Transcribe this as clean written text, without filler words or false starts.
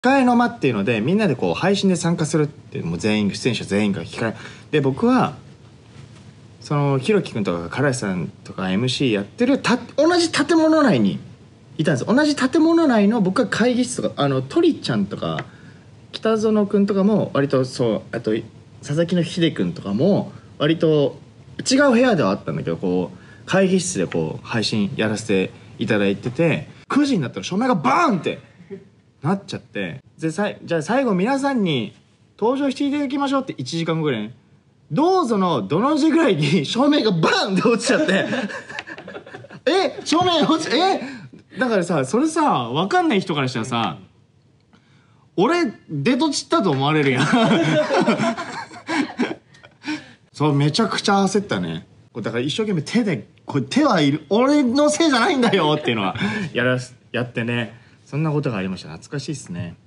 控えの間っていうのでみんなでこう配信で参加するっていう、もう全員出演者全員が控えで、僕はそのひろきくんとか唐橋さんとか MC やってる同じ建物内にいたんです。同じ建物内の僕は会議室とかトリちゃんとか北園くんとかも割とそう、あと佐々木の秀くんとかも割と違う部屋ではあったんだけど、こう会議室でこう配信やらせていただいてて、9時になったら照明がバーンってなっちゃって、でじゃあ最後皆さんに登場していただきましょうって1時間後ぐらいにどうぞのどの字ぐらいに照明がバーンって落ちちゃって照明落ちだからさ、それさ分かんない人からしたらさ、俺出とちったと思われるやんそうめちゃくちゃ焦ったね。だから一生懸命手はいる、俺のせいじゃないんだよっていうのはやってね、そんなことがありました。懐かしいっすね。